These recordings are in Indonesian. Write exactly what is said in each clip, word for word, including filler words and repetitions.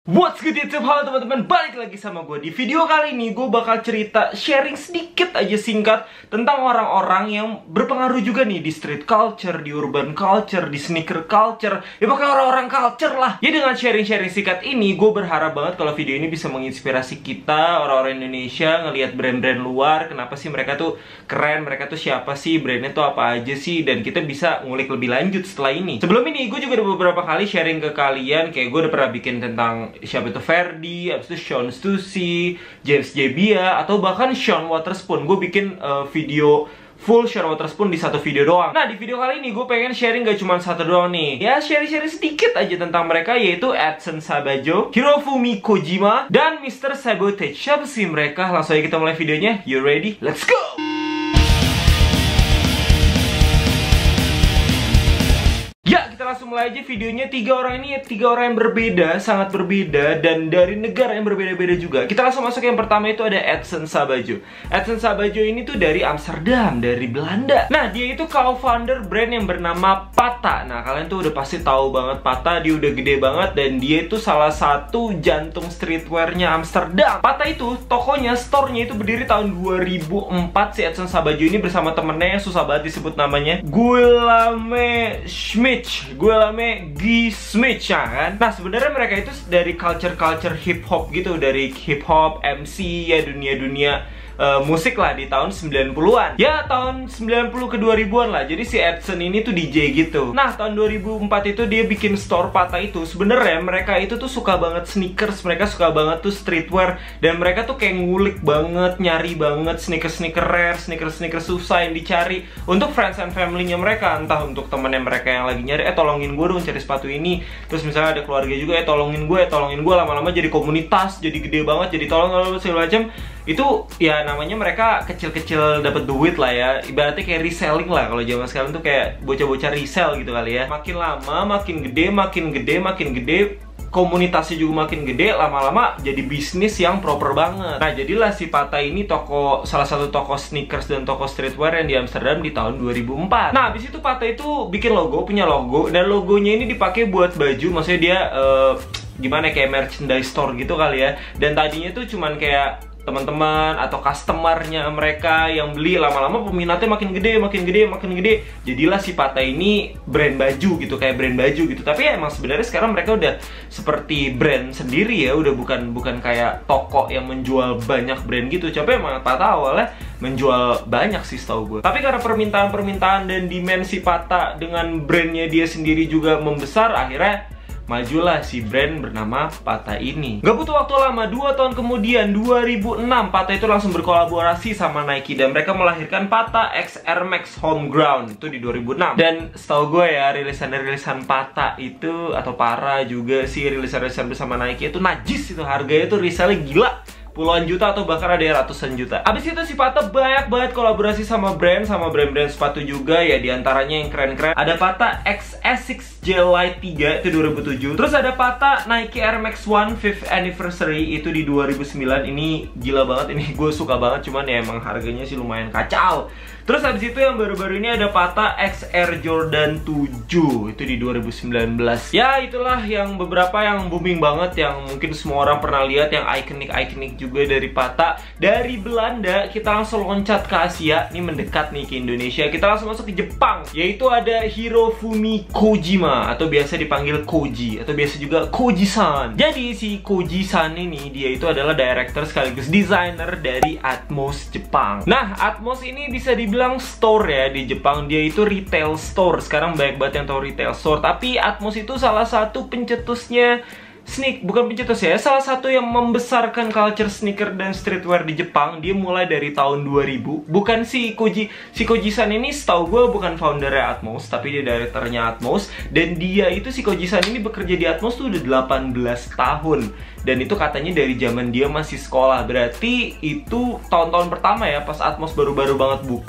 What's good YouTube, halo teman-teman, balik lagi sama gue. Di video kali ini gue bakal cerita, sharing sedikit aja singkat tentang orang-orang yang berpengaruh juga nih di street culture, di urban culture, di sneaker culture. Ya pokoknya orang-orang culture lah. Ya dengan sharing-sharing singkat ini, gue berharap banget kalau video ini bisa menginspirasi kita, orang-orang Indonesia, ngelihat brand-brand luar. Kenapa sih mereka tuh keren, mereka tuh siapa sih, brandnya tuh apa aja sih. Dan kita bisa ngulik lebih lanjut setelah ini. Sebelum ini, gue juga udah beberapa kali sharing ke kalian. Kayak gue udah pernah bikin tentang siapa itu Ferdi, abis itu Sean Stussy, James Jebbia, atau bahkan Sean Wotherspoon. Gue bikin uh, video full Sean Wotherspoon di satu video doang. Nah, di video kali ini gue pengen sharing gak cuma satu doang nih. Ya, sharing-sharing sedikit aja tentang mereka, yaitu Edson Sabajo, Hirofumi Kojima, dan mister Sabotage. Siapa sih mereka? Langsung aja kita mulai videonya. You ready? Let's go! Langsung mulai aja videonya. Tiga orang ini tiga orang yang berbeda, sangat berbeda, dan dari negara yang berbeda-beda juga. Kita langsung masuk yang pertama, itu ada Edson Sabajo. Edson Sabajo ini tuh dari Amsterdam, dari Belanda. Nah, dia itu co-founder brand yang bernama Patta. Nah, kalian tuh udah pasti tahu banget Patta, dia udah gede banget, dan dia itu salah satu jantung streetwear-nya Amsterdam. Patta itu tokonya, store-nya itu berdiri tahun dua ribu empat. Si Edson Sabajo ini bersama temennya yang susah banget disebut namanya, Guillaume Schmitz. Gue lame Guy Smith ya kan. Nah, sebenarnya mereka itu dari culture-culture hip hop gitu, dari hip hop, M C, ya dunia-dunia Uh, musik lah di tahun sembilan puluhan. Ya, tahun sembilan puluh ke dua ribuan lah. Jadi si Edson ini tuh D J gitu. Nah, tahun dua ribu empat itu dia bikin store Patta itu. Sebenarnya mereka itu tuh suka banget sneakers, mereka suka banget tuh streetwear, dan mereka tuh kayak ngulik banget, nyari banget sneakers-sneaker rare, sneakers-sneaker susah yang dicari untuk friends and family-nya mereka. Entah untuk temennya mereka yang lagi nyari, eh tolongin gue dong cari sepatu ini. Terus misalnya ada keluarga juga, eh tolongin gue, eh tolongin gue. Lama-lama jadi komunitas, jadi gede banget, jadi tolong segala macam. Itu ya namanya mereka kecil-kecil dapat duit lah ya. Ibaratnya kayak reselling lah kalau zaman sekarang tuh, kayak bocah-bocah resell gitu kali ya. Makin lama makin gede, makin gede, makin gede, komunitasnya juga makin gede, lama-lama jadi bisnis yang proper banget. Nah, jadilah si Patta ini toko, salah satu toko sneakers dan toko streetwear yang di Amsterdam di tahun dua ribu empat. Nah, habis itu Patta itu bikin logo, punya logo, dan logonya ini dipakai buat baju. Maksudnya dia uh, gimana, kayak merchandise store gitu kali ya. Dan tadinya tuh cuman kayak teman-teman atau customernya mereka yang beli, lama-lama peminatnya makin gede, makin gede, makin gede. Jadilah si Patta ini brand baju gitu, kayak brand baju gitu. Tapi ya emang sebenarnya sekarang mereka udah seperti brand sendiri ya, udah bukan bukan kayak toko yang menjual banyak brand gitu. Coba emang Patta awalnya menjual banyak sih setahu gue. Tapi karena permintaan-permintaan dan demand si Patta dengan brandnya dia sendiri juga membesar, akhirnya majulah si brand bernama Patta ini. Gak butuh waktu lama, dua tahun kemudian, dua ribu enam, Patta itu langsung berkolaborasi sama Nike dan mereka melahirkan Patta X Air Max Homegrown itu di dua ribu enam. Dan setahu gue ya, rilisan-rilisan Patta itu atau Para juga sih, rilisan-rilisan bersama Nike itu najis, itu harganya tuh resellnya gila, puluhan juta atau bahkan ada yang ratusan juta. Abis itu si Patta banyak banget kolaborasi sama brand, sama brand-brand sepatu juga ya, diantaranya yang keren-keren. Ada Patta X Essex J Light tiga itu dua ribu tujuh. Terus ada Patta Nike Air Max One fifth Anniversary itu di dua ribu sembilan. Ini gila banget, ini gue suka banget, cuman ya emang harganya sih lumayan kacau. Terus habis itu yang baru-baru ini ada Patta X Air Jordan tujuh itu di dua ribu sembilan belas. Ya, itulah yang beberapa yang booming banget, yang mungkin semua orang pernah lihat, yang ikonik-ikonik juga dari Patta. Dari Belanda kita langsung loncat ke Asia, ini mendekat nih ke Indonesia. Kita langsung masuk ke Jepang, yaitu ada Hirofumi Kojima atau biasa dipanggil Koji atau biasa juga Koji-san. Jadi si Koji-san ini dia itu adalah director sekaligus designer dari Atmos Jepang. Nah, Atmos ini bisa dibilang store ya di Jepang, dia itu retail store. Sekarang banyak banget yang tahu retail store, tapi Atmos itu salah satu pencetusnya sneak, bukan pencetus ya, salah satu yang membesarkan culture sneaker dan streetwear di Jepang. Dia mulai dari tahun dua ribu. Bukan si Koji, si Koji-san ini setahu gue bukan foundernya Atmos, tapi dia directornya Atmos. Dan dia itu, si Koji-san ini bekerja di Atmos tuh udah delapan belas tahun. Dan itu katanya dari zaman dia masih sekolah. Berarti itu tahun-tahun pertama ya, pas Atmos baru-baru banget buka.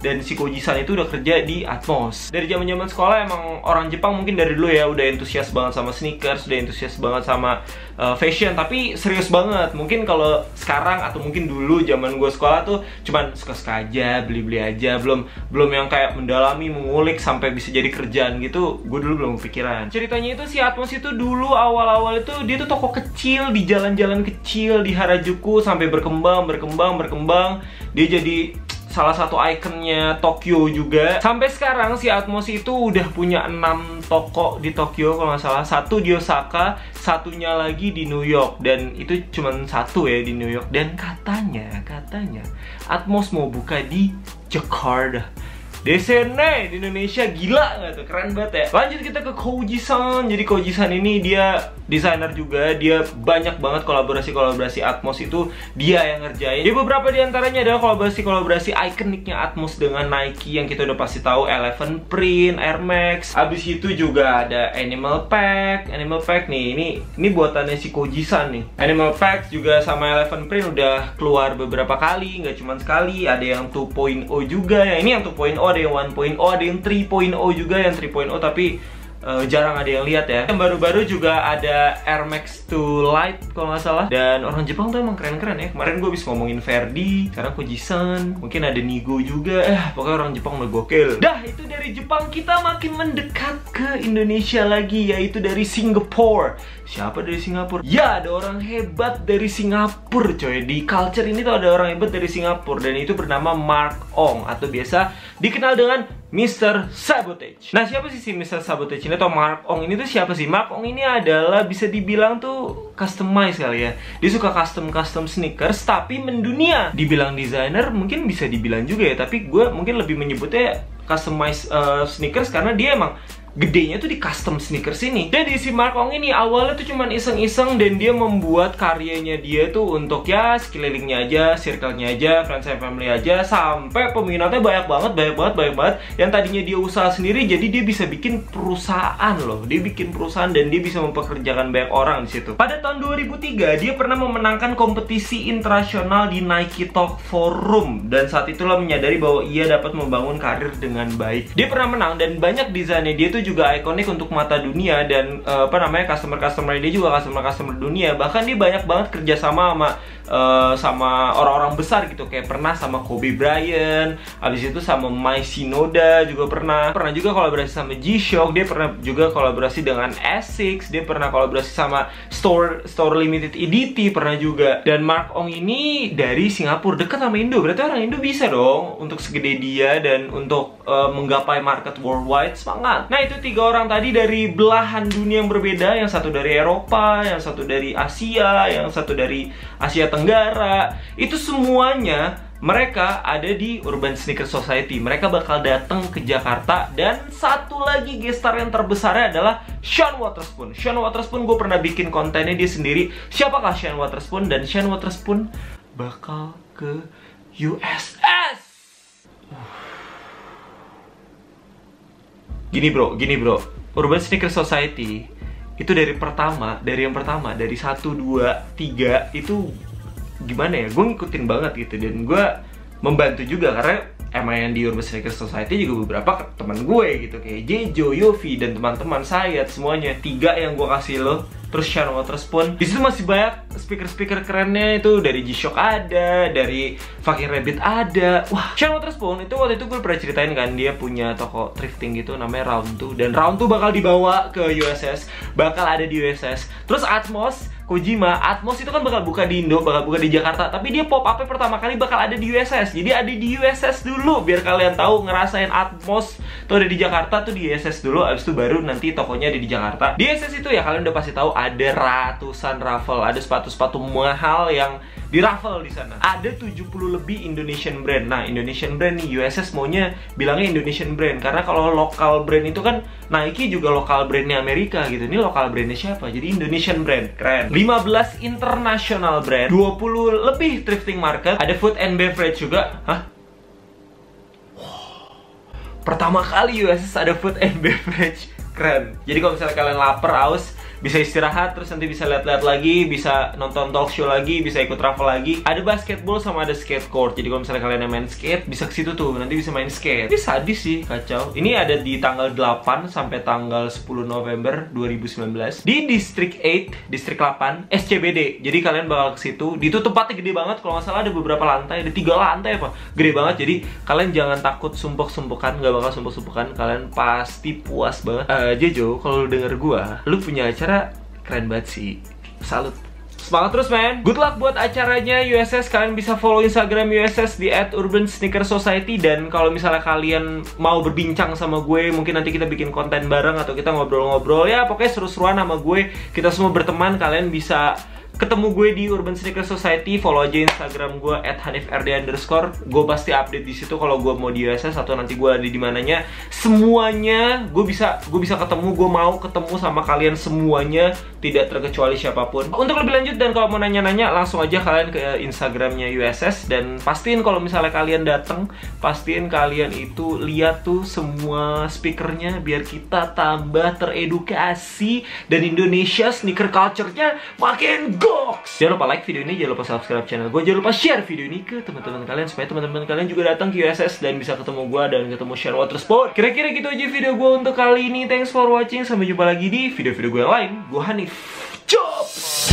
dan si Koji-san itu udah kerja di Atmos. Dari zaman-zaman sekolah emang orang Jepang mungkin dari dulu ya udah antusias banget sama sneakers, udah antusias banget sama uh, fashion, tapi serius banget. Mungkin kalau sekarang atau mungkin dulu zaman gue sekolah tuh cuman suka-suka aja, beli-beli aja, belum belum yang kayak mendalami, mengulik sampai bisa jadi kerjaan gitu. Gue dulu belum kepikiran. Ceritanya itu si Atmos itu dulu awal-awal itu dia tuh toko kecil di jalan-jalan kecil di Harajuku sampai berkembang, berkembang, berkembang. Dia jadi salah satu ikonnya Tokyo juga. Sampai sekarang si Atmos itu udah punya enam toko di Tokyo kalau nggak salah. Satu di Osaka, satunya lagi di New York. Dan itu cuma satu ya di New York. Dan katanya, katanya Atmos mau buka di Jakarta. D C N di Indonesia, gila nggak tuh? Keren banget ya. Lanjut kita ke Koji-san. Jadi Koji-san ini dia desainer juga. Dia banyak banget kolaborasi-kolaborasi Atmos itu dia yang ngerjain. Jadi beberapa diantaranya adalah kolaborasi-kolaborasi ikoniknya Atmos dengan Nike yang kita udah pasti tahu, Eleven Print, Air Max. Abis itu juga ada Animal Pack. Animal Pack nih, ini ini buatannya si Koji-san nih. Animal Pack juga sama Eleven Print udah keluar beberapa kali, nggak cuma sekali. Ada yang two point oh juga. Ya, ini yang two point oh, ada yang one point oh, ada yang three point oh juga, yang three point oh tapi uh, jarang ada yang lihat ya. Yang baru-baru juga ada Air Max two Light kalau nggak salah. Dan orang Jepang tuh emang keren-keren ya. Kemarin gue habis ngomongin Verdi, sekarang Koji-san, mungkin ada Nigo juga. Eh, pokoknya orang Jepang udah gokil. Dah, itu dari Jepang. Kita makin mendekat ke Indonesia lagi, yaitu dari Singapura. Siapa dari Singapura? Ya, ada orang hebat dari Singapura coy. Di culture ini tuh ada orang hebat dari Singapura, dan itu bernama Mark Ong, atau biasa dikenal dengan mister Sabotage. Nah, siapa sih si mister Sabotage ini atau Mark Ong ini tuh siapa sih? Mark Ong ini adalah bisa dibilang tuh customize kali ya. Dia suka custom-custom sneakers tapi mendunia. Dibilang desainer mungkin bisa dibilang juga ya, tapi gue mungkin lebih menyebutnya customize uh, sneakers karena dia emang gedenya tuh di custom sneakers ini. Jadi si Mark Ong ini awalnya tuh cuman iseng-iseng, dan dia membuat karyanya dia tuh untuk ya sekelilingnya aja, circle-nya aja, friends and family aja, sampai peminatnya banyak banget, banyak banget, banyak banget. Yang tadinya dia usaha sendiri, jadi dia bisa bikin perusahaan loh. Dia bikin perusahaan dan dia bisa mempekerjakan banyak orang di situ. Pada tahun dua ribu tiga dia pernah memenangkan kompetisi internasional di Nike Talk Forum, dan saat itulah menyadari bahwa ia dapat membangun karir dengan baik. Dia pernah menang, dan banyak desainnya dia tuh juga ikonik untuk mata dunia, dan uh, apa namanya customer-customer dia juga customer-customer dunia. Bahkan dia banyak banget kerjasama sama uh, sama orang-orang besar gitu, kayak pernah sama Kobe Bryant, habis itu sama Mai Shinoda juga pernah. Pernah juga kolaborasi sama G-Shock, dia pernah juga kolaborasi dengan Asics, dia pernah kolaborasi sama Store Store Limited E D T pernah juga. Dan Mark Ong ini dari Singapura, dekat sama Indo, berarti orang Indo bisa dong untuk segede dia dan untuk uh, menggapai market worldwide. Semangat. Nah, itu itu tiga orang tadi dari belahan dunia yang berbeda. Yang satu dari Eropa, yang satu dari Asia, yang satu dari Asia Tenggara. Itu semuanya mereka ada di Urban Sneaker Society. Mereka bakal datang ke Jakarta. Dan satu lagi gestar yang terbesarnya adalah Sean Wotherspoon. Sean Wotherspoon gue pernah bikin kontennya dia sendiri. Siapakah Sean Wotherspoon? Dan Sean Wotherspoon bakal ke U S S. Gini bro, gini bro, Urban Sneaker Society itu dari pertama, dari yang pertama, dari satu, dua, tiga itu gimana ya, gue ngikutin banget gitu. Dan gue membantu juga karena emang yang di Urban Sneaker Society juga beberapa teman gue gitu, kayak Jejo, Yofi, dan teman-teman saya semuanya. Tiga yang gue kasih lo. Terus Sean Wotherspoon. Di situ masih banyak speaker-speaker kerennya, itu dari G-Shock ada, dari Fucking Rabbit ada. Wah, Sean Wotherspoon itu waktu itu gue pernah ceritain kan, dia punya toko thrifting gitu namanya Round two, dan Round two bakal dibawa ke U S S, bakal ada di U S S. Terus Atmos, Kojima, Atmos itu kan bakal buka di Indo, bakal buka di Jakarta, tapi dia pop up-nya pertama kali bakal ada di U S S. Jadi ada di U S S dulu biar kalian tahu ngerasain Atmos tuh ada di Jakarta tuh di U S S dulu, abis itu baru nanti tokonya ada di Jakarta. Di U S S itu ya kalian udah pasti tahu ada ratusan raffle, ada sepatu-sepatu mahal yang di raffle di sana. Ada tujuh puluh lebih Indonesian brand. Nah, Indonesian brand nih, U S S maunya bilangnya Indonesian brand karena kalau lokal brand itu kan Nike juga lokal brandnya Amerika gitu. Ini lokal brandnya siapa? Jadi Indonesian brand. Keren. lima belas international brand, dua puluh lebih thrifting market, ada food and beverage juga. Hah? Pertama kali U S S ada food and beverage. Keren. Jadi kalau misalnya kalian lapar, haus, bisa istirahat, terus nanti bisa lihat-lihat lagi, bisa nonton talk show lagi, bisa ikut travel lagi. Ada basketball sama ada skate court. Jadi kalau misalnya kalian yang main skate, bisa ke situ tuh, nanti bisa main skate. Ini sadis sih, kacau. Ini ada di tanggal delapan sampai tanggal sepuluh November dua ribu sembilan belas di District delapan, District delapan, S C B D. Jadi kalian bakal ke situ. Di itu tempatnya gede banget, kalau nggak salah ada beberapa lantai, ada tiga lantai apa, gede banget. Jadi kalian jangan takut sumpuk-sumpukan, nggak bakal sumpuk-sumpukan. Kalian pasti puas banget. Uh, Jejo, kalau lu denger gua, lu punya acara keren banget sih. Salut. Semangat terus, men. Good luck buat acaranya U S S. Kalian bisa follow Instagram U S S di at urban sneaker society. Dan kalau misalnya kalian mau berbincang sama gue, mungkin nanti kita bikin konten bareng atau kita ngobrol-ngobrol. Ya pokoknya seru-seruan sama gue. Kita semua berteman. Kalian bisa ketemu gue di Urban Sneaker Society. Follow aja Instagram gue at hanif r d underscore. Gue pasti update di situ kalau gue mau di U S S atau nanti gue ada di mananya. Semuanya gue bisa gue bisa ketemu. Gue mau ketemu sama kalian semuanya, tidak terkecuali siapapun. Untuk lebih lanjut dan kalau mau nanya-nanya, langsung aja kalian ke Instagramnya U S S. Dan pastiin kalau misalnya kalian datang, pastiin kalian itu lihat tuh semua speakernya, biar kita tambah teredukasi dan Indonesia sneaker culture-nya makin goks. Jangan lupa like video ini, jangan lupa subscribe channel gue, jangan lupa share video ini ke teman-teman kalian supaya teman-teman kalian juga datang ke U S S dan bisa ketemu gue dan ketemu Share Water Sport. Kira-kira gitu aja video gue untuk kali ini. Thanks for watching. Sampai jumpa lagi di video-video gue yang lain. Gue Hanif. Job.